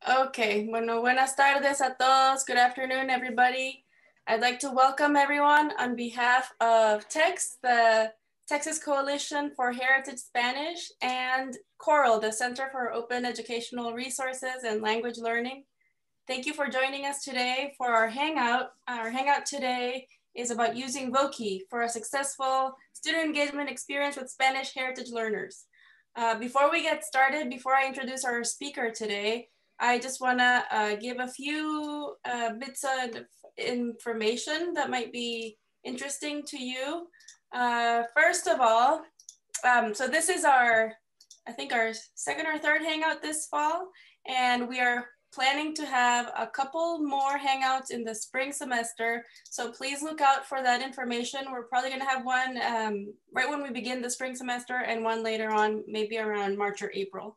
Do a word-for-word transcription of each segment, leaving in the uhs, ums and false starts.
Okay, bueno, buenas tardes a todos. Good afternoon, everybody. I'd like to welcome everyone on behalf of TEX, the Texas Coalition for Heritage Spanish, and CORAL, the Center for Open Educational Resources and Language Learning. Thank you for joining us today for our Hangout. Our Hangout today is about using Voki for a successful student engagement experience with Spanish heritage learners. Uh, before we get started, before I introduce our speaker today, I just wanna uh, give a few uh, bits of information that might be interesting to you. Uh, first of all, um, so this is our, I think our second or third Hangout this fall, and we are planning to have a couple more Hangouts in the spring semester. So please look out for that information. We're probably gonna have one um, right when we begin the spring semester and one later on, maybe around March or April.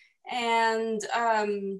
And um,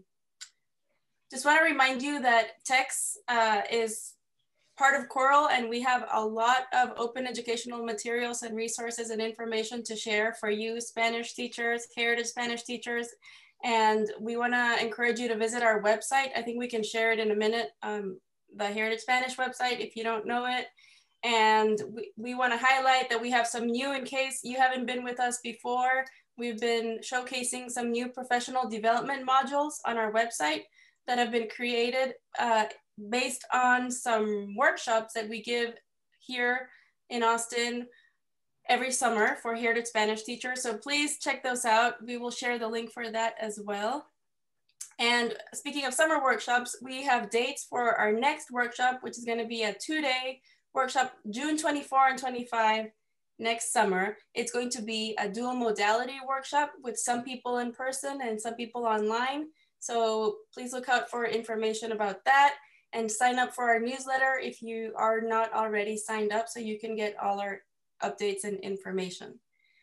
just wanna remind you that TEX uh, is part of CORAL, and we have a lot of open educational materials and resources and information to share for you Spanish teachers, heritage Spanish teachers, and we wanna encourage you to visit our website. I think we can share it in a minute, um, the Heritage Spanish website if you don't know it. And we, we wanna highlight that we have some new, in case you haven't been with us before, we've been showcasing some new professional development modules on our website that have been created uh, based on some workshops that we give here in Austin every summer for Heritage Spanish teachers. So please check those out. We will share the link for that as well. And speaking of summer workshops, we have dates for our next workshop, which is going to be a two-day workshop, June twenty-fourth and twenty-fifth next summer. It's going to be a dual modality workshop with some people in person and some people online. So please look out for information about that and sign up for our newsletter if you are not already signed up, so you can get all our updates and information.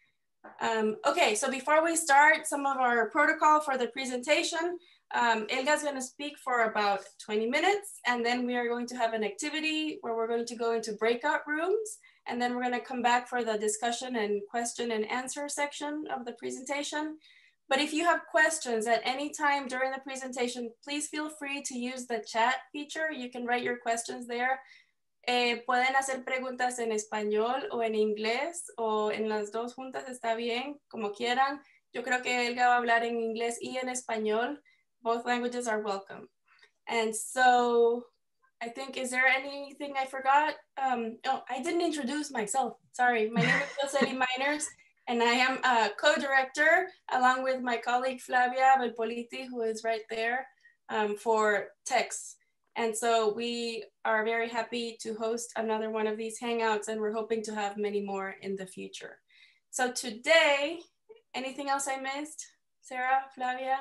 Um, okay, so before we start, some of our protocol for the presentation. Um, Elga's gonna speak for about twenty minutes, and then we are going to have an activity where we're going to go into breakout rooms, and then we're gonna come back for the discussion and question and answer section of the presentation. But if you have questions at any time during the presentation, please feel free to use the chat feature. You can write your questions there. Eh, pueden hacer preguntas en español o en inglés o en las dos juntas, está bien, como quieran. Yo creo que Elga va a hablar en inglés y en español. Both languages are welcome. And so I think, is there anything I forgot? Um, oh, I didn't introduce myself. Sorry, my name is Josely Miners, and I am a co-director along with my colleague Flavia Belpoliti, who is right there, um, for TEX. And so we are very happy to host another one of these Hangouts, and we're hoping to have many more in the future. So today, anything else I missed? Sarah, Flavia?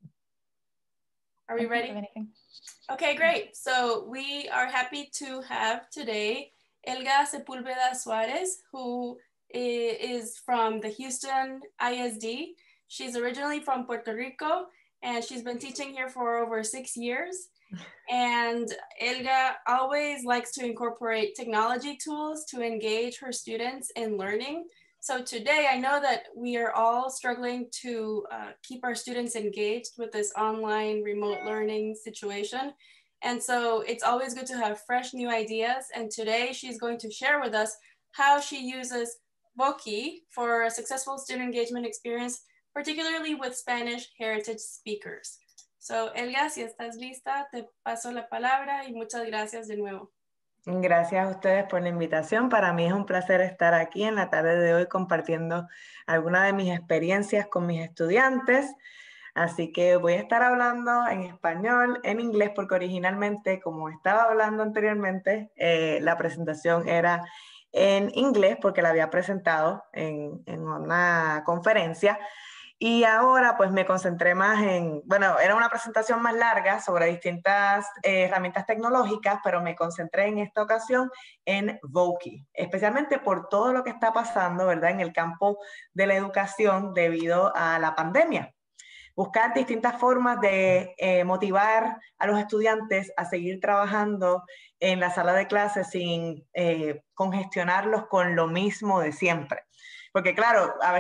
Are we ready? Okay, great. So we are happy to have today Elga Sepulveda Suarez, who is from the Houston I S D. She's originally from Puerto Rico, and she's been teaching here for over six years. And Elga always likes to incorporate technology tools to engage her students in learning. So today I know that we are all struggling to uh, keep our students engaged with this online remote learning situation. And so it's always good to have fresh new ideas. And today she's going to share with us how she uses Voki for a successful student engagement experience, particularly with Spanish heritage speakers. So, Elga, si estás lista, te paso la palabra y muchas gracias de nuevo. Gracias a ustedes por la invitación. Para mí es un placer estar aquí en la tarde de hoy compartiendo algunas de mis experiencias con mis estudiantes. Así que voy a estar hablando en español, en inglés, porque originalmente, como estaba hablando anteriormente, eh, la presentación era en inglés porque la había presentado en, en una conferencia. Y ahora pues me concentré más en, bueno, era una presentación más larga sobre distintas eh, herramientas tecnológicas, pero me concentré en esta ocasión en Voki, especialmente por todo lo que está pasando, ¿verdad?, en el campo de la educación debido a la pandemia. Buscar distintas formas de eh, motivar a los estudiantes a seguir trabajando en la sala de clases sin eh, congestionarlos con lo mismo de siempre. Porque claro, a veces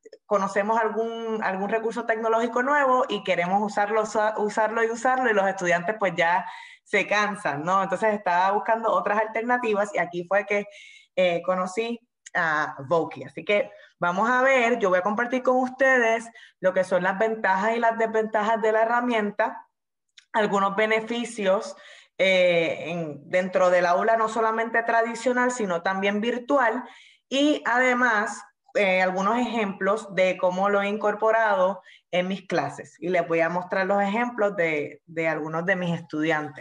conocemos algún, algún recurso tecnológico nuevo y queremos usarlo, usarlo y usarlo y los estudiantes pues ya se cansan, ¿no? Entonces estaba buscando otras alternativas y aquí fue que eh, conocí a Voki. Así que vamos a ver, yo voy a compartir con ustedes lo que son las ventajas y las desventajas de la herramienta, algunos beneficios eh, en, dentro del aula no solamente tradicional, sino también virtual, y además eh, algunos ejemplos de cómo lo he incorporado en mis clases. Y les voy a mostrar los ejemplos de, de algunos de mis estudiantes.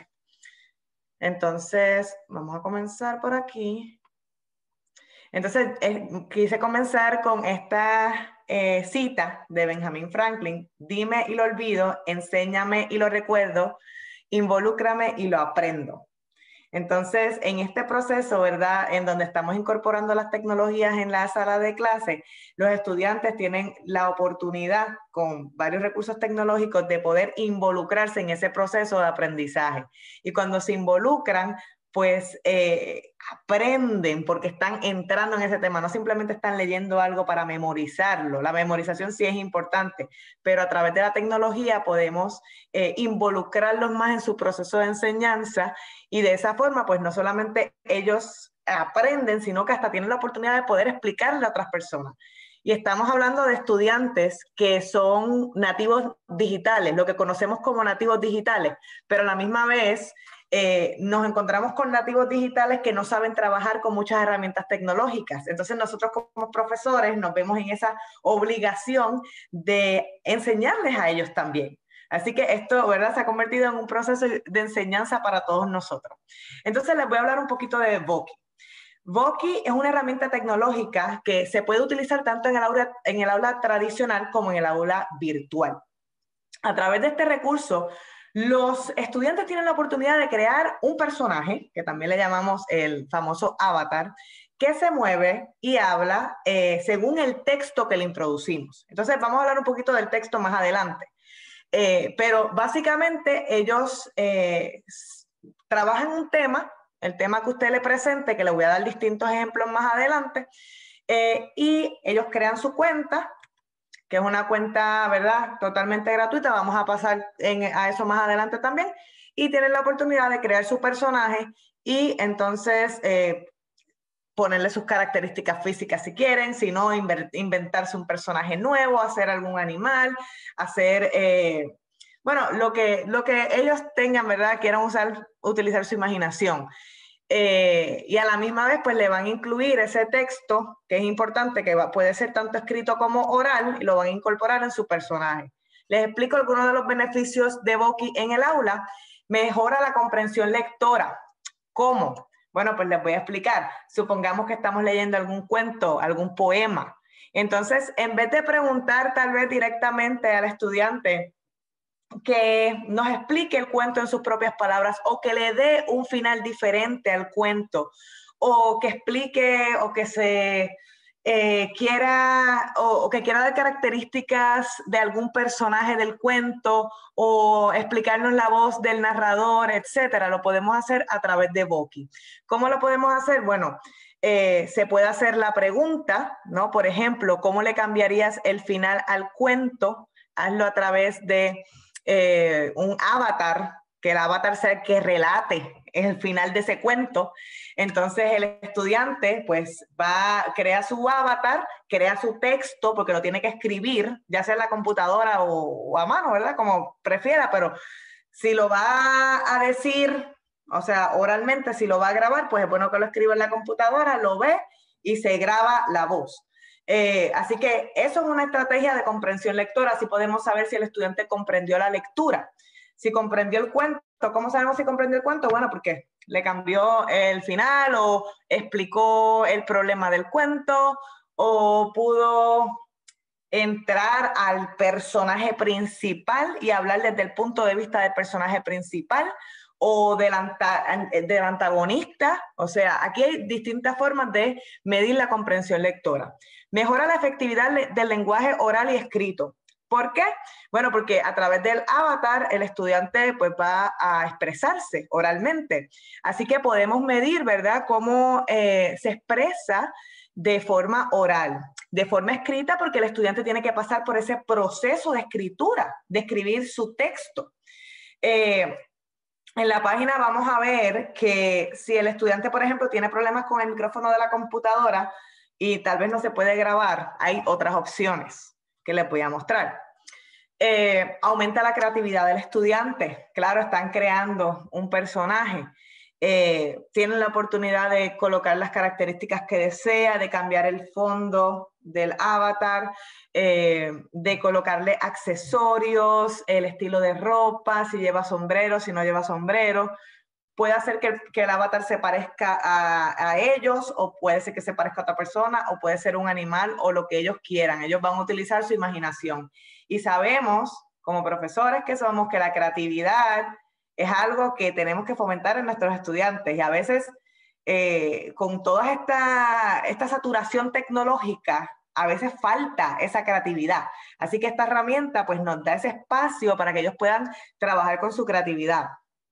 Entonces, vamos a comenzar por aquí. Entonces, eh, quise comenzar con esta eh, cita de Benjamin Franklin: dime y lo olvido, enséñame y lo recuerdo, involúcrame y lo aprendo. Entonces, en este proceso, ¿verdad?, en donde estamos incorporando las tecnologías en la sala de clase, los estudiantes tienen la oportunidad, con varios recursos tecnológicos, de poder involucrarse en ese proceso de aprendizaje. Y cuando se involucran, pues eh, aprenden porque están entrando en ese tema, no simplemente están leyendo algo para memorizarlo. La memorización sí es importante, pero a través de la tecnología podemos eh, involucrarlos más en su proceso de enseñanza, y de esa forma pues no solamente ellos aprenden, sino que hasta tienen la oportunidad de poder explicarle a otras personas. Y estamos hablando de estudiantes que son nativos digitales, lo que conocemos como nativos digitales, pero a la misma vez Eh, nos encontramos con nativos digitales que no saben trabajar con muchas herramientas tecnológicas. Entonces nosotros como profesores nos vemos en esa obligación de enseñarles a ellos también. Así que esto, ¿verdad?, se ha convertido en un proceso de enseñanza para todos nosotros. Entonces les voy a hablar un poquito de Voki. Voki es una herramienta tecnológica que se puede utilizar tanto en el aula, en el aula tradicional como en el aula virtual. A través de este recurso, los estudiantes tienen la oportunidad de crear un personaje, que también le llamamos el famoso avatar, que se mueve y habla eh, según el texto que le introducimos. Entonces, vamos a hablar un poquito del texto más adelante. Eh, pero básicamente ellos eh, trabajan un tema, el tema que usted le presente, que le voy a dar distintos ejemplos más adelante, eh, y ellos crean su cuenta, que es una cuenta, ¿verdad?, totalmente gratuita. Vamos a pasar en, a eso más adelante también. Y tienen la oportunidad de crear su personaje y entonces eh, ponerle sus características físicas si quieren, si no, inventarse un personaje nuevo, hacer algún animal, hacer, eh, bueno, lo que, lo que ellos tengan, ¿verdad?, quieran usar, utilizar su imaginación. Eh, y a la misma vez pues le van a incluir ese texto, que es importante, que va, puede ser tanto escrito como oral, y lo van a incorporar en su personaje. Les explico algunos de los beneficios de Voki en el aula. Mejora la comprensión lectora. ¿Cómo? Bueno, pues les voy a explicar. Supongamos que estamos leyendo algún cuento, algún poema. Entonces, en vez de preguntar tal vez directamente al estudiante que nos explique el cuento en sus propias palabras, o que le dé un final diferente al cuento, o que explique, o que se eh, quiera, o, o que quiera dar características de algún personaje del cuento, o explicarnos la voz del narrador, etcétera, lo podemos hacer a través de Voki. ¿Cómo lo podemos hacer? Bueno, eh, se puede hacer la pregunta, ¿no? Por ejemplo, ¿cómo le cambiarías el final al cuento? Hazlo a través de Eh, un avatar, que el avatar sea el que relate el final de ese cuento. Entonces el estudiante pues va, crea su avatar, crea su texto, porque lo tiene que escribir, ya sea en la computadora o, o a mano, ¿verdad?, como prefiera, pero si lo va a decir, o sea, oralmente, si lo va a grabar, pues es bueno que lo escriba en la computadora, lo ve y se graba la voz. Eh, así que eso es una estrategia de comprensión lectora. Así podemos saber si el estudiante comprendió la lectura. Si comprendió el cuento, ¿cómo sabemos si comprendió el cuento? Bueno, porque le cambió el final, o explicó el problema del cuento, o pudo entrar al personaje principal y hablar desde el punto de vista del personaje principal, o del, anta, del antagonista. O sea, aquí hay distintas formas de medir la comprensión lectora. Mejora la efectividad del lenguaje oral y escrito. ¿Por qué? Bueno, porque a través del avatar el estudiante pues va a expresarse oralmente. Así que podemos medir, ¿verdad?, cómo eh, se expresa de forma oral, de forma escrita porque el estudiante tiene que pasar por ese proceso de escritura, de escribir su texto. Eh, en la página vamos a ver que si el estudiante, por ejemplo, tiene problemas con el micrófono de la computadora y tal vez no se puede grabar, hay otras opciones que les voy a mostrar. Eh, aumenta la creatividad del estudiante. Claro, están creando un personaje. Eh, tienen la oportunidad de colocar las características que desea, de cambiar el fondo del avatar, eh, de colocarle accesorios, el estilo de ropa, si lleva sombrero, si no lleva sombrero. Puede hacer que, que el avatar se parezca a, a ellos, o puede ser que se parezca a otra persona, o puede ser un animal, o lo que ellos quieran. Ellos van a utilizar su imaginación. Y sabemos, como profesores que somos, que la creatividad es algo que tenemos que fomentar en nuestros estudiantes. Y a veces, eh, con toda esta, esta saturación tecnológica, a veces falta esa creatividad. Así que esta herramienta pues, nos da ese espacio para que ellos puedan trabajar con su creatividad.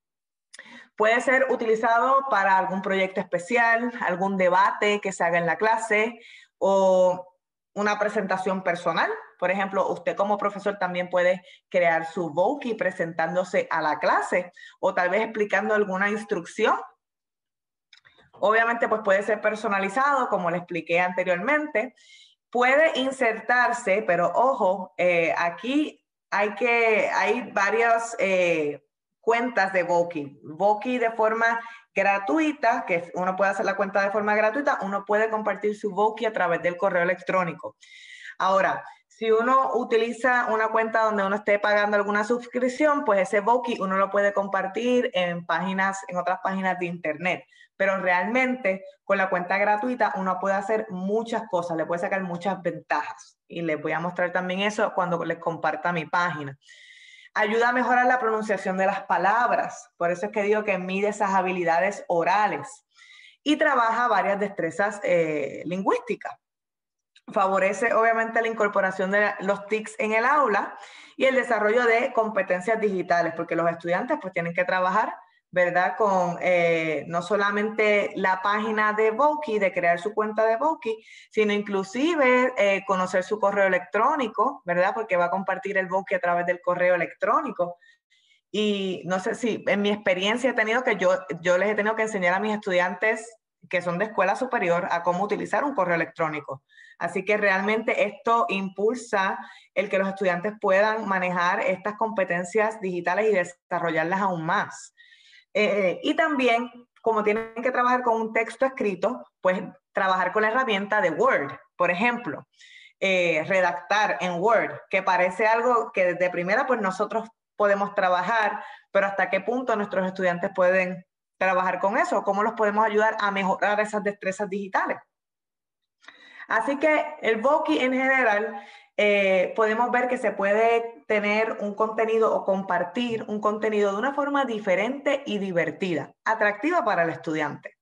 Puede ser utilizado para algún proyecto especial, algún debate que se haga en la clase o una presentación personal. Por ejemplo, usted como profesor también puede crear su Voki presentándose a la clase o tal vez explicando alguna instrucción. Obviamente, pues puede ser personalizado, como le expliqué anteriormente. Puede insertarse, pero ojo, eh, aquí hay, que, hay varias eh, cuentas de Voki. Voki de forma gratuita, que uno puede hacer la cuenta de forma gratuita, uno puede compartir su Voki a través del correo electrónico. Ahora, si uno utiliza una cuenta donde uno esté pagando alguna suscripción, pues ese Voki uno lo puede compartir en páginas, en otras páginas de internet. Pero realmente con la cuenta gratuita uno puede hacer muchas cosas, le puede sacar muchas ventajas. Y les voy a mostrar también eso cuando les comparta mi página. Ayuda a mejorar la pronunciación de las palabras. Por eso es que digo que mide esas habilidades orales. Y trabaja varias destrezas eh, lingüísticas. Favorece obviamente la incorporación de los T I Cs en el aula y el desarrollo de competencias digitales, porque los estudiantes pues tienen que trabajar, ¿verdad? Con eh, no solamente la página de Voki, de crear su cuenta de Voki, sino inclusive eh, conocer su correo electrónico, ¿verdad? Porque va a compartir el Voki a través del correo electrónico. Y no sé si en mi experiencia he tenido que yo, yo les he tenido que enseñar a mis estudiantes que son de escuela superior a cómo utilizar un correo electrónico. Así que realmente esto impulsa el que los estudiantes puedan manejar estas competencias digitales y desarrollarlas aún más. Eh, y también, como tienen que trabajar con un texto escrito, pues trabajar con la herramienta de Word, por ejemplo. Eh, redactar en Word, que parece algo que desde primera pues nosotros podemos trabajar, pero hasta qué punto nuestros estudiantes pueden trabajar con eso, cómo los podemos ayudar a mejorar esas destrezas digitales. Así que el Voki en general, eh, podemos ver que se puede tener un contenido o compartir un contenido de una forma diferente y divertida, atractiva para el estudiante.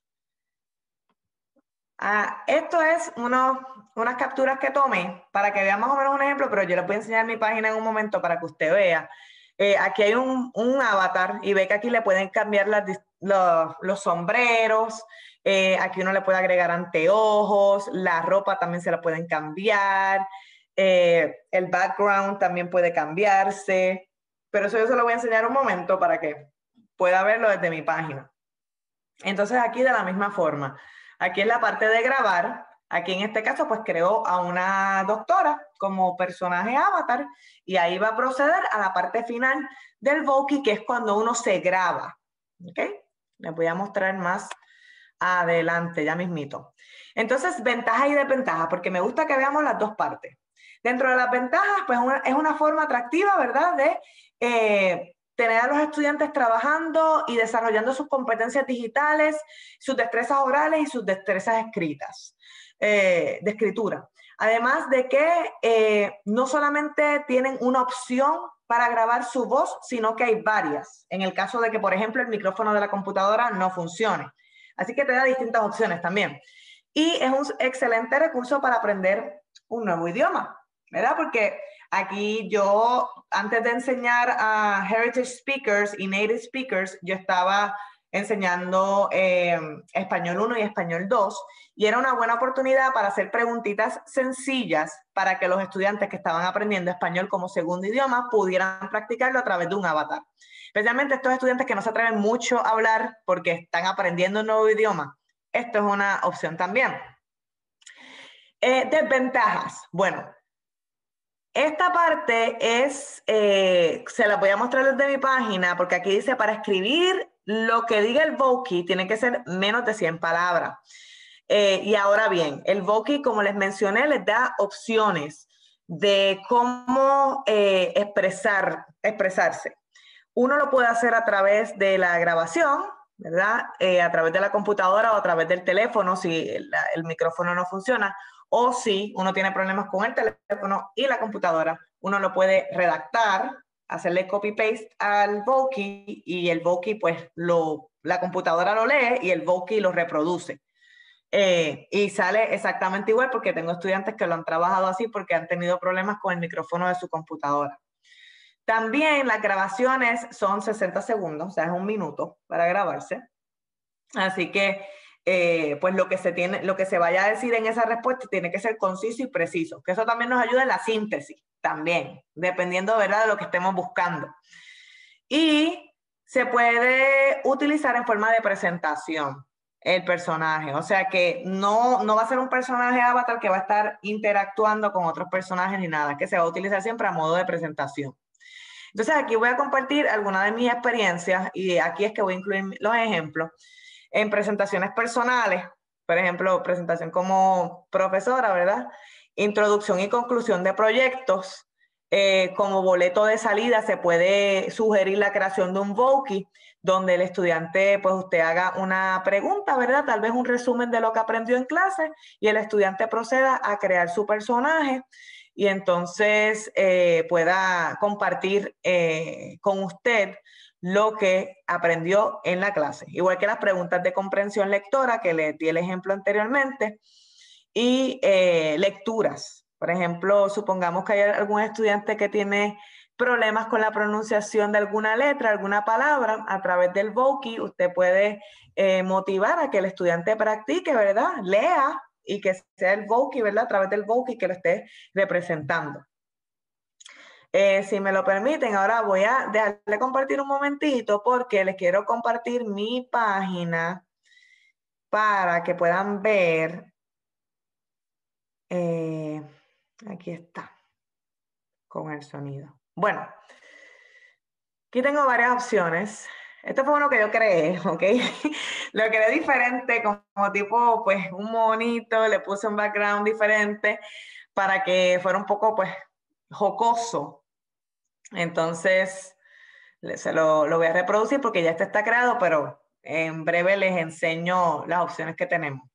Ah, esto es uno, unas capturas que tomé para que vean más o menos un ejemplo, pero yo les voy a enseñar mi página en un momento para que usted vea. Eh, aquí hay un, un avatar y ve que aquí le pueden cambiar las, los, los sombreros, eh, aquí uno le puede agregar anteojos, la ropa también se la pueden cambiar, eh, el background también puede cambiarse, pero eso yo se lo voy a enseñar un momento para que pueda verlo desde mi página. Entonces aquí de la misma forma, aquí en la parte de grabar, aquí en este caso pues creó a una doctora como personaje avatar y ahí va a proceder a la parte final del Voki, que es cuando uno se graba. ¿Ok? Les voy a mostrar más adelante, ya mismito. Entonces, ventajas y desventajas, porque me gusta que veamos las dos partes. Dentro de las ventajas, pues una, es una forma atractiva, ¿verdad? De eh, tener a los estudiantes trabajando y desarrollando sus competencias digitales, sus destrezas orales y sus destrezas escritas, eh, de escritura. Además de que eh, no solamente tienen una opción para grabar su voz, sino que hay varias, en el caso de que, por ejemplo, el micrófono de la computadora no funcione. Así que te da distintas opciones también. Y es un excelente recurso para aprender un nuevo idioma, ¿verdad? Porque aquí yo, antes de enseñar a Heritage Speakers y Native Speakers, yo estaba enseñando eh, Español uno y Español dos, y era una buena oportunidad para hacer preguntitas sencillas para que los estudiantes que estaban aprendiendo español como segundo idioma pudieran practicarlo a través de un avatar. Especialmente estos estudiantes que no se atreven mucho a hablar porque están aprendiendo un nuevo idioma. Esto es una opción también. Eh, desventajas. Bueno, esta parte es, eh, se la voy a mostrar desde mi página porque aquí dice para escribir lo que diga el Voki tiene que ser menos de cien palabras. Eh, y ahora bien, el Voki, como les mencioné, les da opciones de cómo eh, expresar, expresarse. Uno lo puede hacer a través de la grabación, ¿verdad? Eh, a través de la computadora o a través del teléfono si el, el micrófono no funciona, o si uno tiene problemas con el teléfono y la computadora, uno lo puede redactar, hacerle copy-paste al Voki y el Voki, pues, lo, la computadora lo lee y el Voki lo reproduce. Eh, y sale exactamente igual porque tengo estudiantes que lo han trabajado así porque han tenido problemas con el micrófono de su computadora. También las grabaciones son sesenta segundos, o sea, es un minuto para grabarse. Así que, eh, pues lo que, se tiene, lo que se vaya a decir en esa respuesta tiene que ser conciso y preciso, que eso también nos ayuda en la síntesis, también, dependiendo, ¿verdad?, de lo que estemos buscando. Y se puede utilizar en forma de presentación el personaje, o sea que no, no va a ser un personaje avatar que va a estar interactuando con otros personajes ni nada, que se va a utilizar siempre a modo de presentación. Entonces aquí voy a compartir algunas de mis experiencias y aquí es que voy a incluir los ejemplos en presentaciones personales, por ejemplo, presentación como profesora, ¿verdad? Introducción y conclusión de proyectos. Eh, como boleto de salida se puede sugerir la creación de un Voki donde el estudiante, pues usted haga una pregunta, ¿verdad? Tal vez un resumen de lo que aprendió en clase y el estudiante proceda a crear su personaje y entonces eh, pueda compartir eh, con usted lo que aprendió en la clase. Igual que las preguntas de comprensión lectora, que les di el ejemplo anteriormente, y eh, lecturas. Por ejemplo, supongamos que hay algún estudiante que tiene problemas con la pronunciación de alguna letra, alguna palabra, a través del Voki usted puede eh, motivar a que el estudiante practique, ¿verdad? Lea y que sea el Voki, ¿verdad? A través del Voki que lo esté representando. Eh, si me lo permiten, ahora voy a dejarle compartir un momentito porque les quiero compartir mi página para que puedan ver. Eh, aquí está, con el sonido. Bueno, aquí tengo varias opciones. Esto fue uno que yo creé, ¿ok? Lo creé diferente, como tipo, pues, un monito, le puse un background diferente para que fuera un poco, pues, jocoso. Entonces, se lo, lo voy a reproducir porque ya este está creado, pero en breve les enseño las opciones que tenemos.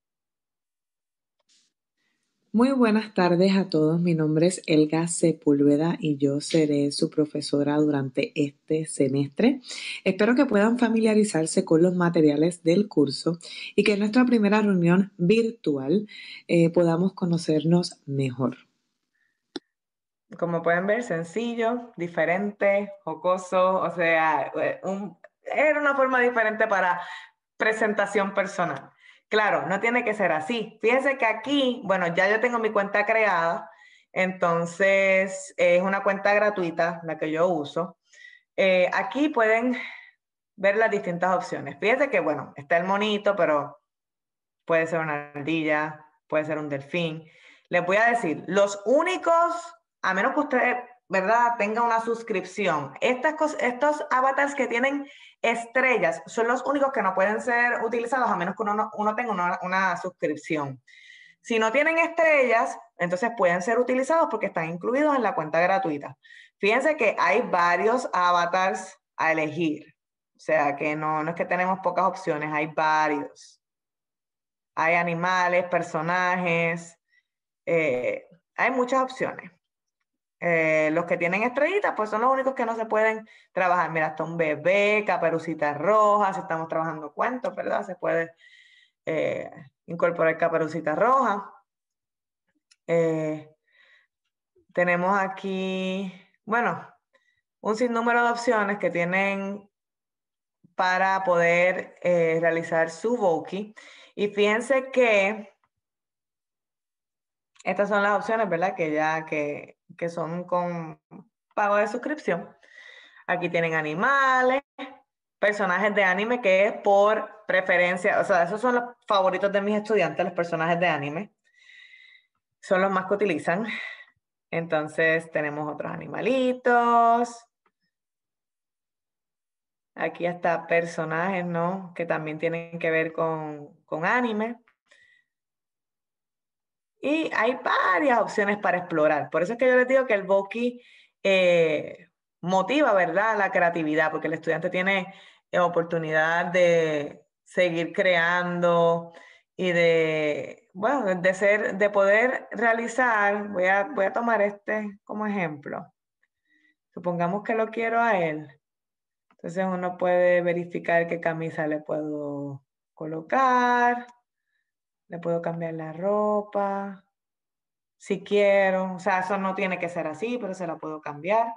Muy buenas tardes a todos. Mi nombre es Elga Sepúlveda y yo seré su profesora durante este semestre. Espero que puedan familiarizarse con los materiales del curso y que en nuestra primera reunión virtual eh, podamos conocernos mejor. Como pueden ver, sencillo, diferente, jocoso, o sea, un, era una forma diferente para presentación personal. Claro, no tiene que ser así. Fíjense que aquí, bueno, ya yo tengo mi cuenta creada, entonces es una cuenta gratuita la que yo uso. Eh, aquí pueden ver las distintas opciones. Fíjense que, bueno, está el monito, pero puede ser una ardilla, puede ser un delfín. Les voy a decir, los únicos, a menos que usted, ¿verdad?, tenga una suscripción, estas cosas, estos avatars que tienen estrellas son los únicos que no pueden ser utilizados a menos que uno, uno tenga una, una suscripción. Si no tienen estrellas, entonces pueden ser utilizados porque están incluidos en la cuenta gratuita. Fíjense que hay varios avatars a elegir. O sea, que no, no es que tenemos pocas opciones, hay varios. Hay animales, personajes, eh, hay muchas opciones. Eh, los que tienen estrellitas, pues son los únicos que no se pueden trabajar. Mira, hasta un bebé, Caperucita Roja, si estamos trabajando cuentos, ¿verdad? Se puede eh, incorporar Caperucita Roja. Eh, tenemos aquí, bueno, un sinnúmero de opciones que tienen para poder eh, realizar su Voki. Y fíjense que estas son las opciones, ¿verdad? Que ya que, que son con pago de suscripción. Aquí tienen animales, personajes de anime, que es por preferencia, o sea, esos son los favoritos de mis estudiantes, los personajes de anime. Son los más que utilizan. Entonces tenemos otros animalitos. Aquí hasta personajes, ¿no? Que también tienen que ver con, con anime. Y hay varias opciones para explorar. Por eso es que yo les digo que el Voki eh, motiva, ¿verdad?, la creatividad, porque el estudiante tiene eh, oportunidad de seguir creando y de, bueno, de ser, de poder realizar. Voy a, voy a tomar este como ejemplo. Supongamos que lo quiero a él. Entonces uno puede verificar qué camisa le puedo colocar. Le puedo cambiar la ropa. Si quiero, o sea, eso no tiene que ser así, pero se la puedo cambiar.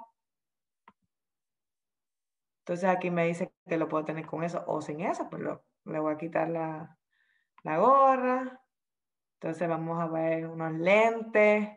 Entonces aquí me dice que lo puedo tener con eso o sin eso, pues lo, le voy a quitar la, la gorra. Entonces vamos a ver unos lentes.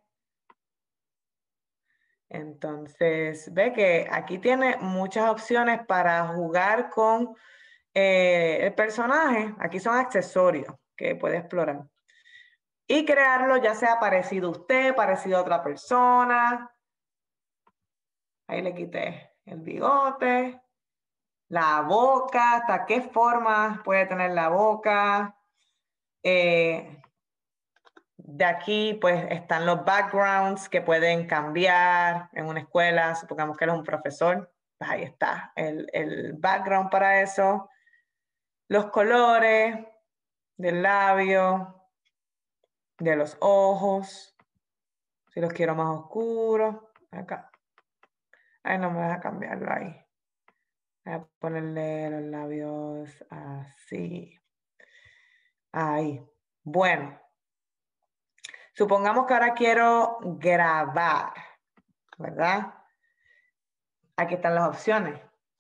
Entonces ve que aquí tiene muchas opciones para jugar con eh, el personaje. Aquí son accesorios que puede explorar. Y crearlo ya sea parecido a usted, parecido a otra persona. Ahí le quité el bigote, la boca, hasta qué forma puede tener la boca. Eh, de aquí pues están los backgrounds que pueden cambiar en una escuela. Supongamos que él es un profesor, pues ahí está el, el background para eso. Los colores del labio, de los ojos, si los quiero más oscuros, acá. Ay, no me deja cambiarlo ahí. Voy a ponerle los labios así. Ahí. Bueno. Supongamos que ahora quiero grabar, ¿verdad? Aquí están las opciones.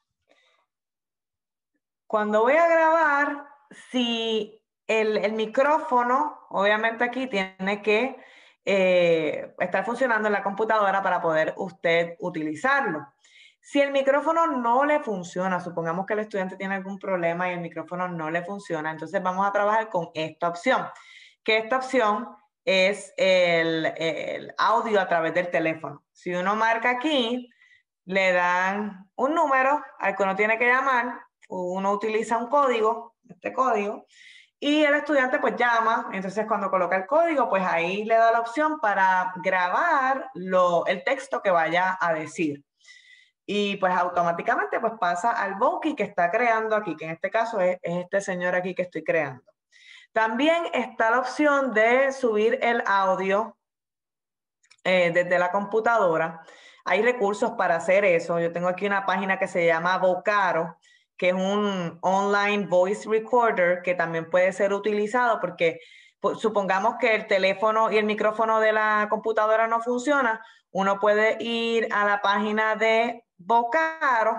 Cuando voy a grabar, si el, el micrófono, obviamente aquí tiene que eh, estar funcionando en la computadora para poder usted utilizarlo. Si el micrófono no le funciona, supongamos que el estudiante tiene algún problema y el micrófono no le funciona, entonces vamos a trabajar con esta opción, que esta opción es el, el audio a través del teléfono. Si uno marca aquí, le dan un número al que uno tiene que llamar, uno utiliza un código, este código, y el estudiante pues llama. Entonces cuando coloca el código, pues ahí le da la opción para grabar lo, el texto que vaya a decir. Y pues automáticamente pues pasa al Voki que está creando aquí, que en este caso es, es este señor aquí que estoy creando. También está la opción de subir el audio eh, desde la computadora. Hay recursos para hacer eso. Yo tengo aquí una página que se llama Vocaro, que es un online voice recorder que también puede ser utilizado porque pues, supongamos que el teléfono y el micrófono de la computadora no funciona. Uno puede ir a la página de Vocaro,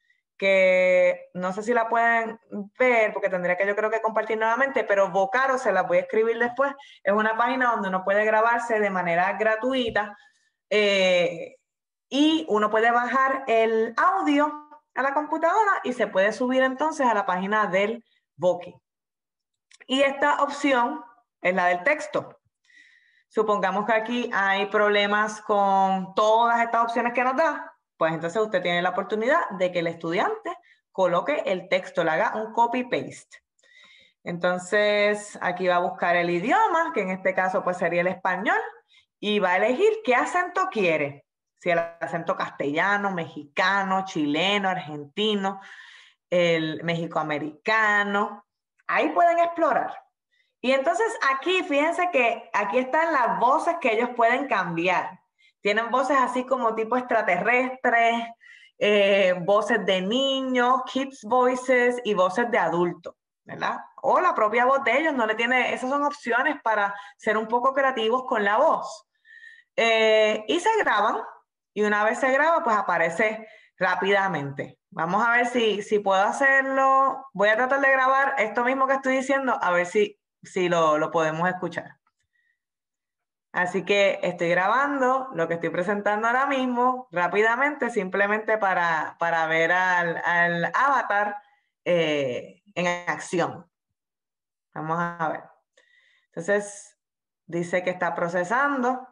que no sé si la pueden ver porque tendría que yo creo que compartir nuevamente, pero Vocaro se la voy a escribir después. Es una página donde uno puede grabarse de manera gratuita eh, y uno puede bajar el audio a la computadora y se puede subir entonces a la página del Voki. Y esta opción es la del texto. Supongamos que aquí hay problemas con todas estas opciones que nos da, pues entonces usted tiene la oportunidad de que el estudiante coloque el texto, le haga un copy-paste. Entonces aquí va a buscar el idioma, que en este caso pues sería el español, y va a elegir qué acento quiere. Si el acento castellano, mexicano, chileno, argentino, el mexicoamericano. Ahí pueden explorar. Y entonces aquí, fíjense que aquí están las voces que ellos pueden cambiar. Tienen voces así como tipo extraterrestres, eh, voces de niños, kids voices y voces de adultos, ¿verdad? O la propia voz de ellos no le tiene, esas son opciones para ser un poco creativos con la voz. Eh, y se graban, y una vez se graba, pues aparece rápidamente. Vamos a ver si, si puedo hacerlo. Voy a tratar de grabar esto mismo que estoy diciendo, a ver si, si lo, lo podemos escuchar. Así que estoy grabando lo que estoy presentando ahora mismo rápidamente, simplemente para, para ver al, al avatar eh, en acción. Vamos a ver. Entonces, dice que está procesando.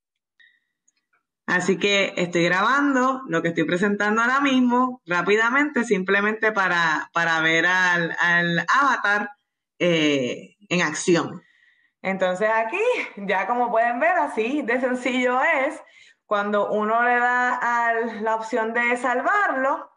Así que estoy grabando lo que estoy presentando ahora mismo rápidamente, simplemente para, para ver al, al avatar eh, en acción. Entonces aquí, ya como pueden ver, así de sencillo es. Cuando uno le da a la opción de salvarlo,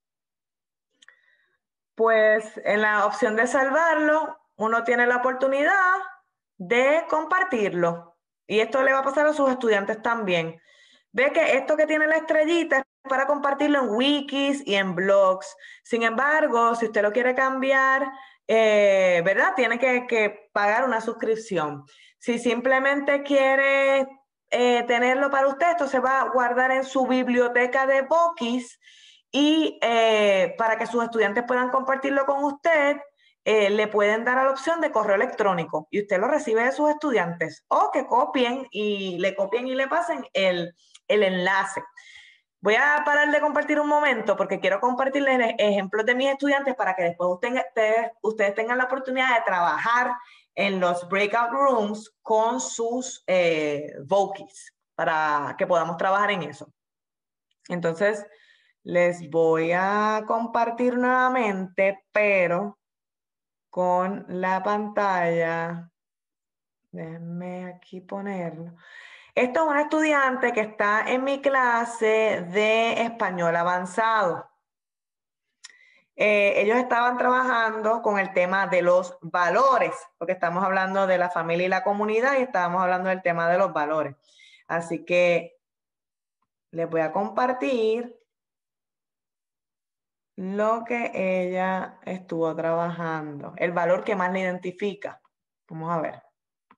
pues en la opción de salvarlo, uno tiene la oportunidad de compartirlo. Y esto le va a pasar a sus estudiantes también. Ve que esto que tiene la estrellita es para compartirlo en wikis y en blogs. Sin embargo, si usted lo quiere cambiar, eh, ¿verdad? Tiene que, que pagar una suscripción. Si simplemente quiere eh, tenerlo para usted, esto se va a guardar en su biblioteca de Bokis y eh, para que sus estudiantes puedan compartirlo con usted, eh, le pueden dar a la opción de correo electrónico y usted lo recibe de sus estudiantes o que copien y le copien y le pasen el, el enlace. Voy a parar de compartir un momento porque quiero compartirles ejemplos de mis estudiantes para que después usted, ustedes, ustedes tengan la oportunidad de trabajar en los breakout rooms con sus eh, Vokis para que podamos trabajar en eso. Entonces, les voy a compartir nuevamente, pero con la pantalla. Déjenme aquí ponerlo. Esto es un estudiante que está en mi clase de español avanzado. Eh, ellos estaban trabajando con el tema de los valores, porque estamos hablando de la familia y la comunidad y estábamos hablando del tema de los valores. Así que les voy a compartir lo que ella estuvo trabajando, el valor que más le identifica. Vamos a ver.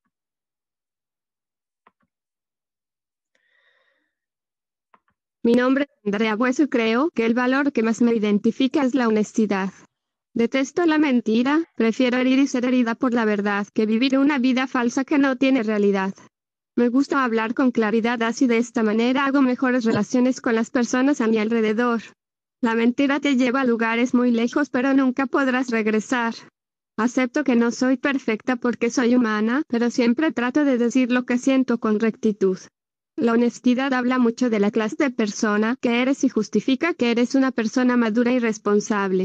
Mi nombre es Andrea Bueso y creo que el valor que más me identifica es la honestidad. Detesto la mentira, prefiero herir y ser herida por la verdad que vivir una vida falsa que no tiene realidad. Me gusta hablar con claridad, así de esta manera hago mejores relaciones con las personas a mi alrededor. La mentira te lleva a lugares muy lejos, pero nunca podrás regresar. Acepto que no soy perfecta porque soy humana, pero siempre trato de decir lo que siento con rectitud. La honestidad habla mucho de la clase de persona que eres y justifica que eres una persona madura y responsable.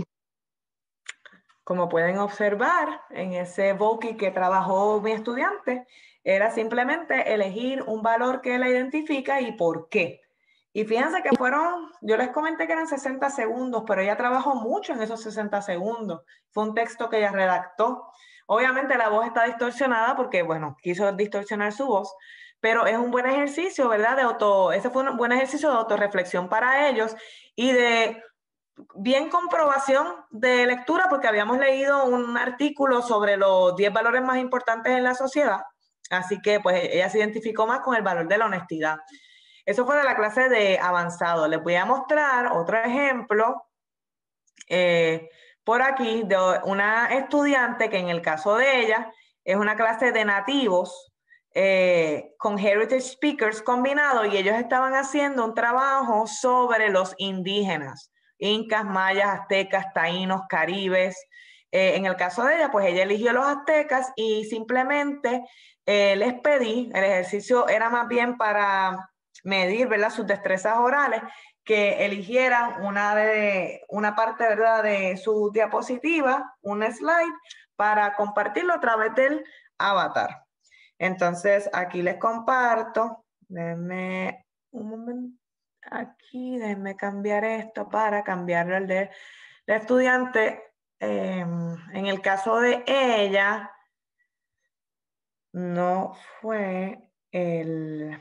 Como pueden observar, en ese Voki que trabajó mi estudiante, era simplemente elegir un valor que la identifica y por qué. Y fíjense que fueron, yo les comenté que eran sesenta segundos, pero ella trabajó mucho en esos sesenta segundos. Fue un texto que ella redactó. Obviamente la voz está distorsionada porque, bueno, quiso distorsionar su voz, pero es un buen ejercicio, ¿verdad? De auto, ese fue un buen ejercicio de autorreflexión para ellos y de bien comprobación de lectura, porque habíamos leído un artículo sobre los diez valores más importantes en la sociedad, así que pues ella se identificó más con el valor de la honestidad. Eso fue de la clase de avanzado. Les voy a mostrar otro ejemplo eh, por aquí de una estudiante que en el caso de ella es una clase de nativos eh, con Heritage Speakers combinado y ellos estaban haciendo un trabajo sobre los indígenas, incas, mayas, aztecas, taínos, caribes. Eh, en el caso de ella, pues ella eligió los aztecas y simplemente eh, les pedí, el ejercicio era más bien para medir, ¿verdad?, sus destrezas orales, que eligieran una, de, una parte, ¿verdad?, de su diapositiva, un slide, para compartirlo a través del avatar. Entonces, aquí les comparto. Déjenme un momento. Aquí, déjenme cambiar esto para cambiarlo al de la estudiante. Eh, en el caso de ella, no fue el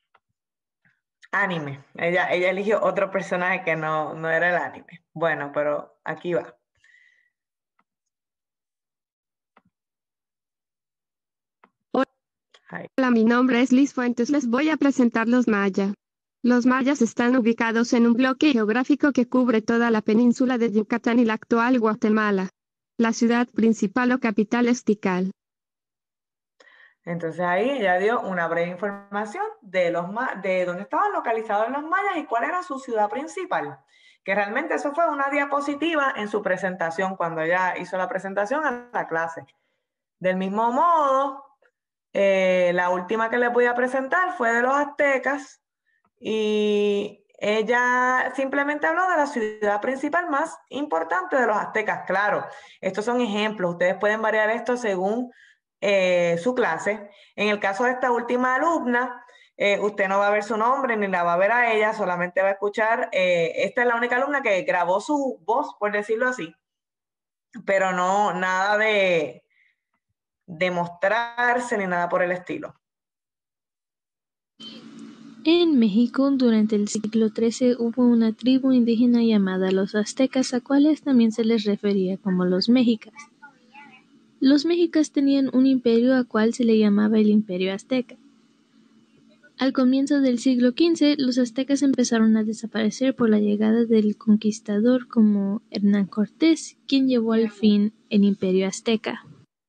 anime. Ella, ella eligió otro personaje que no, no era el anime. Bueno, pero aquí va. Hola, mi nombre es Liz Fuentes. Les voy a presentar los maya. Los mayas están ubicados en un bloque geográfico que cubre toda la península de Yucatán y la actual Guatemala. La ciudad principal o capital es Tikal. Entonces ahí ella dio una breve información de, los, de dónde estaban localizados los mayas y cuál era su ciudad principal. Que realmente eso fue una diapositiva en su presentación, cuando ella hizo la presentación a la clase. Del mismo modo, eh, la última que les voy a presentar fue de los aztecas y ella simplemente habló de la ciudad principal más importante de los aztecas. Claro, estos son ejemplos, ustedes pueden variar esto según eh, su clase. En el caso de esta última alumna, eh, usted no va a ver su nombre ni la va a ver a ella, solamente va a escuchar, eh, esta es la única alumna que grabó su voz, por decirlo así, pero no nada de demostrarse ni nada por el estilo. En México, durante el siglo trece, hubo una tribu indígena llamada los aztecas, a cuales también se les refería como los mexicas. Los mexicas tenían un imperio al cual se le llamaba el Imperio Azteca. Al comienzo del siglo quince, los aztecas empezaron a desaparecer por la llegada del conquistador como Hernán Cortés, quien llevó al fin el Imperio Azteca.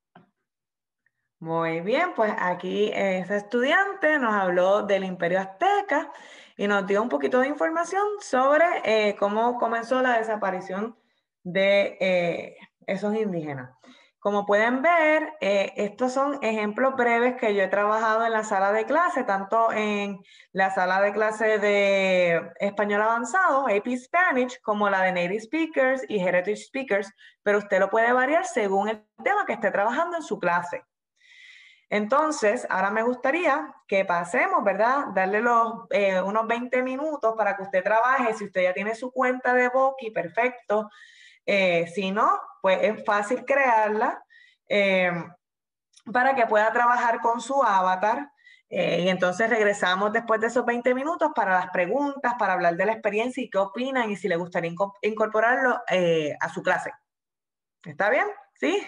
Muy bien, pues aquí esa estudiante nos habló del Imperio Azteca y nos dio un poquito de información sobre eh, cómo comenzó la desaparición de eh, esos indígenas. Como pueden ver, eh, estos son ejemplos breves que yo he trabajado en la sala de clase, tanto en la sala de clase de Español Avanzado, A P Spanish, como la de Native Speakers y Heritage Speakers, pero usted lo puede variar según el tema que esté trabajando en su clase. Entonces, ahora me gustaría que pasemos, ¿verdad? Darle los, eh, unos veinte minutos para que usted trabaje. Si usted ya tiene su cuenta de Voki, perfecto. Eh, si no, pues es fácil crearla eh, para que pueda trabajar con su avatar. Eh, y entonces regresamos después de esos veinte minutos para las preguntas, para hablar de la experiencia y qué opinan y si les gustaría incorporarlo eh, a su clase. ¿Está bien? ¿Sí?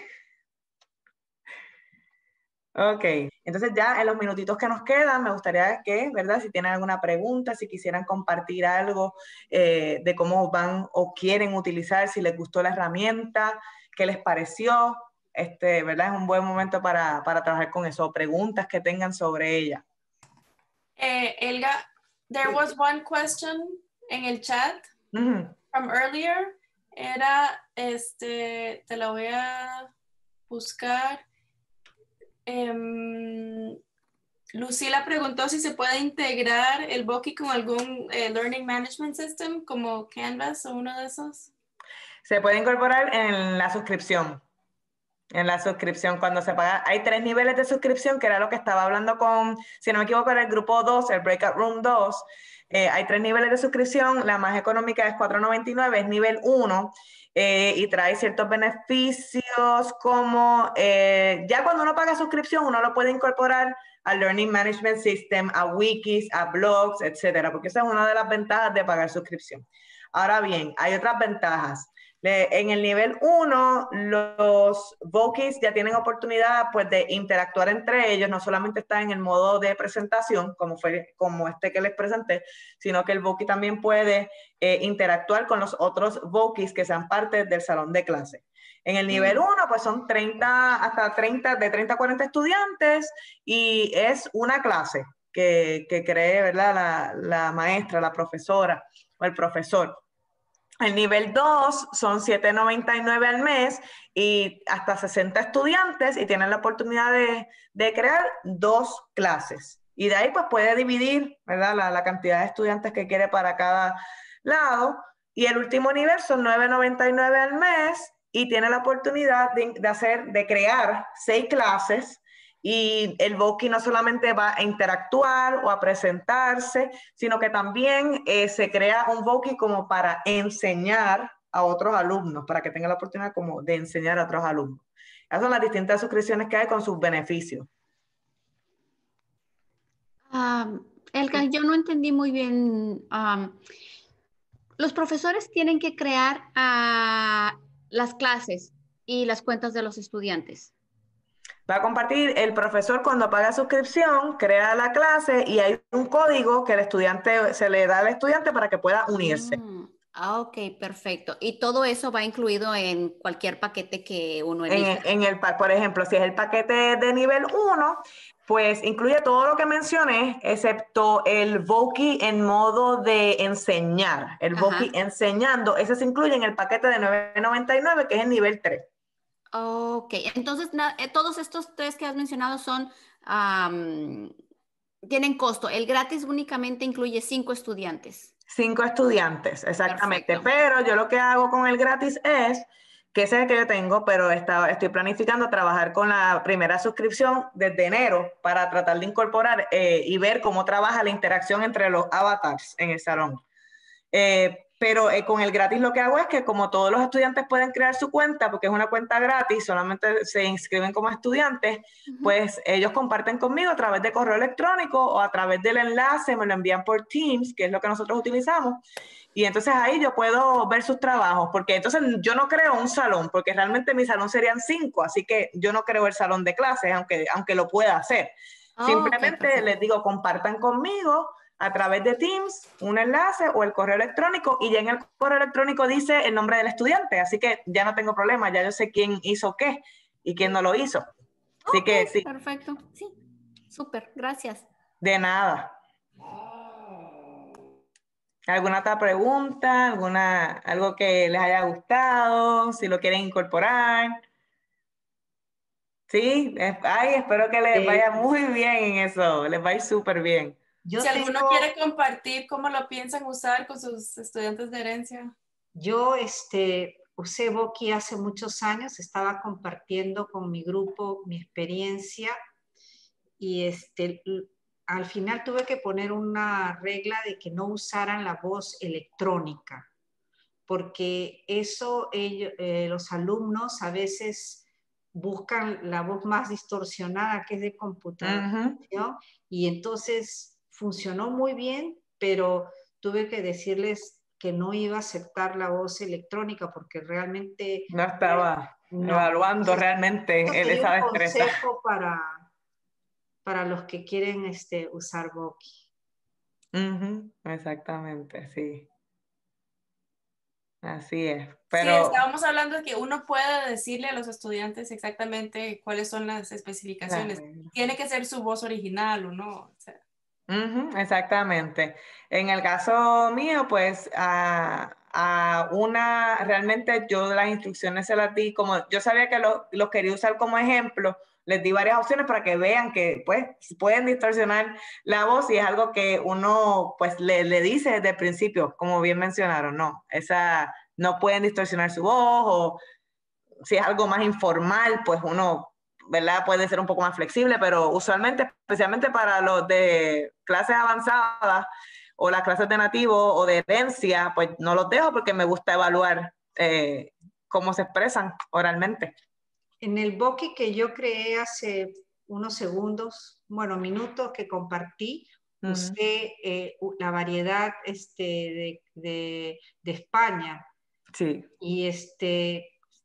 Ok, entonces ya en los minutitos que nos quedan, me gustaría que, ¿verdad? Si tienen alguna pregunta, si quisieran compartir algo eh, de cómo van o quieren utilizar, si les gustó la herramienta, qué les pareció, este, ¿verdad? Es un buen momento para, para trabajar con eso, preguntas que tengan sobre ella. Eh, Elga, there was one question en el chat uh-huh. from earlier. Era, este, te la voy a buscar. Um, Lucila preguntó si se puede integrar el Voki con algún eh, Learning Management System como Canvas o uno de esos. Se puede incorporar en la suscripción. En la suscripción, cuando se paga, hay tres niveles de suscripción, que era lo que estaba hablando con, si no me equivoco, era el grupo dos, el Breakout Room dos. Eh, hay tres niveles de suscripción, la más económica es cuatro noventa y nueve, es nivel uno, eh, y trae ciertos beneficios como, eh, ya cuando uno paga suscripción, uno lo puede incorporar al Learning Management System, a wikis, a blogs, etcétera, porque esa es una de las ventajas de pagar suscripción. Ahora bien, hay otras ventajas. En el nivel uno, los Vokis ya tienen oportunidad pues, de interactuar entre ellos, no solamente está en el modo de presentación, como, fue, como este que les presenté, sino que el Voki también puede eh, interactuar con los otros Vokis que sean parte del salón de clase. En el nivel uno, pues son treinta, hasta treinta, de treinta a cuarenta estudiantes y es una clase que, que cree, ¿verdad? La, la maestra, la profesora o el profesor. El nivel dos son siete noventa y nueve al mes y hasta sesenta estudiantes y tienen la oportunidad de, de crear dos clases. Y de ahí pues puede dividir, ¿verdad? La, la cantidad de estudiantes que quiere para cada lado. Y el último nivel son nueve noventa y nueve al mes y tiene la oportunidad de, de hacer, de crear seis clases. Y el Voki no solamente va a interactuar o a presentarse, sino que también eh, se crea un Voki como para enseñar a otros alumnos, para que tenga la oportunidad como de enseñar a otros alumnos. Esas son las distintas suscripciones que hay con sus beneficios. Um, Elga, yo no entendí muy bien. Um, los profesores tienen que crear uh, las clases y las cuentas de los estudiantes. Va a compartir, el profesor cuando paga suscripción, crea la clase y hay un código que el estudiante se le da al estudiante para que pueda unirse. Mm, ah, ok, perfecto. Y todo eso va incluido en cualquier paquete que uno En, elija. el- en el, pa- por ejemplo, si es el paquete de nivel uno, pues incluye todo lo que mencioné, excepto el Voki en modo de enseñar. El Ajá. Voki enseñando, ese se incluye en el paquete de nueve noventa y nueve, que es el nivel tres. Ok, entonces na- eh, todos estos tres que has mencionado son, am, tienen costo. El gratis únicamente incluye cinco estudiantes. Cinco estudiantes, exactamente. Perfecto. Pero yo lo que hago con el gratis es, que ese es el que yo tengo, pero está, estoy planificando trabajar con la primera suscripción desde enero para tratar de incorporar eh, y ver cómo trabaja la interacción entre los avatars en el salón. Eh, pero eh, con el gratis lo que hago es que como todos los estudiantes pueden crear su cuenta, porque es una cuenta gratis, solamente se inscriben como estudiantes, Ujú. pues ellos comparten conmigo a través de correo electrónico o a través del enlace, me lo envían por Teams, que es lo que nosotros utilizamos, y entonces ahí yo puedo ver sus trabajos, porque entonces yo no creo un salón, porque realmente mi salón serían cinco, así que yo no creo el salón de clases, aunque, aunque lo pueda hacer. Oh, ok, Simplemente perfecto. les digo, compartan conmigo a través de Teams, un enlace o el correo electrónico, y ya en el correo electrónico dice el nombre del estudiante, así que ya no tengo problema, ya yo sé quién hizo qué y quién no lo hizo. Así Ok, que sí, perfecto. Sí, súper, gracias. de nada. ¿Alguna otra pregunta? ¿Alguna, algo que les haya gustado? Si lo quieren incorporar. Sí, es- ay, espero que les Eh, vaya muy bien en eso, les va a ir súper bien. yo Si alguno tengo, quiere compartir cómo lo piensan usar con sus estudiantes de herencia. yo este, usé Voki hace muchos años, estaba compartiendo con mi grupo mi experiencia y este, l- al final tuve que poner una regla de que no usaran la voz electrónica, porque eso ellos, eh, los alumnos a veces buscan la voz más distorsionada, que es de computación, Ujú. y entonces funcionó muy bien, pero tuve que decirles que no iba a aceptar la voz electrónica porque realmente No estaba no. evaluando Entonces, realmente esto el- sería esa un destreza. consejo para, para los que quieren este, usar Voki. Ujú, exactamente, sí. Así es. Sí, Pero estábamos hablando de que uno puede decirle a los estudiantes exactamente cuáles son las las especificaciones. reglas. Tiene que ser su voz original o no. O sea, Ujú, exactamente. En el caso mío, pues a, a una, realmente yo las instrucciones se las di, como yo sabía que los los quería usar como ejemplo, les di varias opciones para que vean que pues pueden distorsionar la voz y es algo que uno pues le, le dice desde el principio, como bien mencionaron, no, esa no pueden distorsionar su voz o si es algo más informal, pues uno, ¿verdad? Puede ser un poco más flexible, pero usualmente, especialmente para los de clases avanzadas o las clases de nativo o de herencia, pues no los dejo porque me gusta evaluar eh, cómo se expresan oralmente. En el Voki que yo creé hace unos segundos, bueno, minutos que compartí, Uh-huh. usé eh, la variedad este, de, de, de España. Sí. Y este,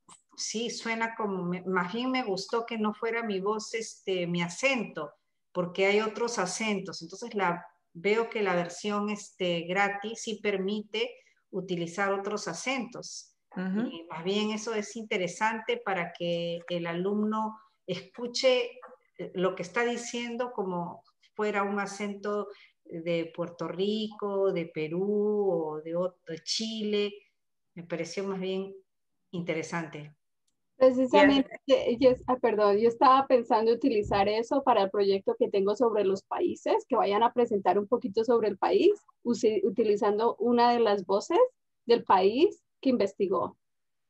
sí, suena como, más bien me gustó que no fuera mi voz, este, mi acento, porque hay otros acentos. Entonces la, veo que la versión este, gratis sí permite utilizar otros acentos. Uh-huh. Y más bien eso es interesante para que el alumno escuche lo que está diciendo como fuera un acento de Puerto Rico, de Perú o de, de Chile. Me pareció más bien interesante. Precisamente, yo, ah, perdón, yo estaba pensando utilizar eso para el proyecto que tengo sobre los países, que vayan a presentar un poquito sobre el país, utilizando una de las voces del país que investigó.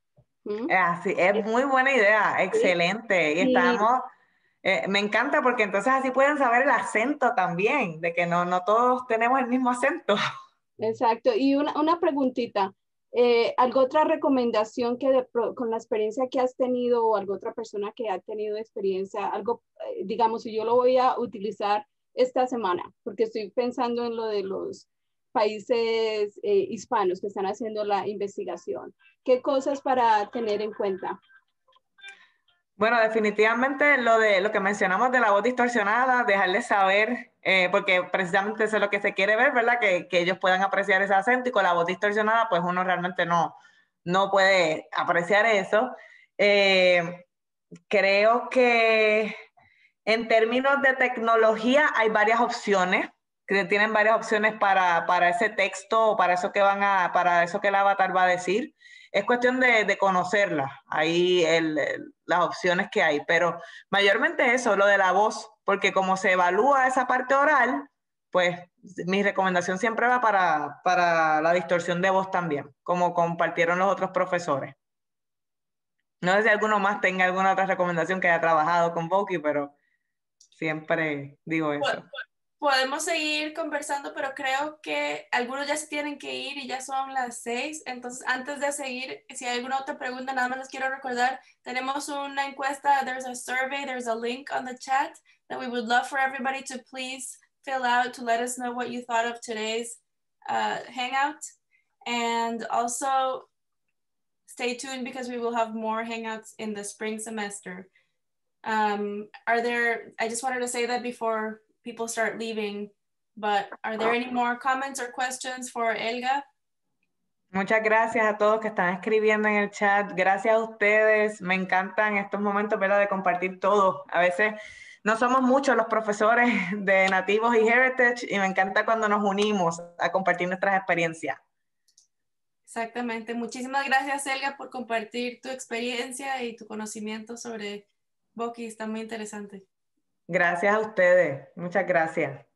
¿Mm? Así, es muy buena idea, excelente. Y estamos, eh, me encanta porque entonces así pueden saber el acento también, de que no, no todos tenemos el mismo acento. Exacto. Y una, una preguntita. Eh, ¿Algo otra recomendación que de, con la experiencia que has tenido o alguna otra persona que ha tenido experiencia, algo, eh, digamos, si yo lo voy a utilizar esta semana, porque estoy pensando en lo de los países eh, hispanos que están haciendo la investigación, ¿qué cosas para tener en cuenta? Bueno, definitivamente lo de lo que mencionamos de la voz distorsionada, dejarles saber, eh, porque precisamente eso es lo que se quiere ver, ¿verdad? Que, que ellos puedan apreciar ese acento, y con la voz distorsionada, pues uno realmente no, no puede apreciar eso. Eh, creo que en términos de tecnología hay varias opciones, que tienen varias opciones para, para ese texto, para eso que van a, para eso que el avatar va a decir. Es cuestión de, de conocerlas, ahí el, el, las opciones que hay, pero mayormente eso, lo de la voz, porque como se evalúa esa parte oral, pues mi recomendación siempre va para, para la distorsión de voz también, como compartieron los otros profesores. No sé si alguno más tenga alguna otra recomendación que haya trabajado con Voki, pero siempre digo eso. Podemos seguir conversando, pero creo que algunos ya se tienen que ir y ya son las seis. Entonces, antes de seguir, si hay alguna otra pregunta, nada más les quiero recordar, tenemos una encuesta, there's a survey, there's a link on the chat that we would love for everybody to please fill out to let us know what you thought of today's uh, hangout. And also, stay tuned because we will have more hangouts in the spring semester. Um, are there, I just wanted to say that before people start leaving, but are there any more comments or questions for Elga? Muchas gracias a todos que están escribiendo en el chat. Gracias a ustedes. Me encantan estos momentos, ¿verdad?, de compartir todo. A veces no somos muchos los profesores de nativos y heritage, y me encanta cuando nos unimos a compartir nuestras experiencias. Exactamente. Muchísimas gracias, Elga, por compartir tu experiencia y tu conocimiento sobre Voki. Está muy interesante. Gracias a ustedes. Muchas gracias.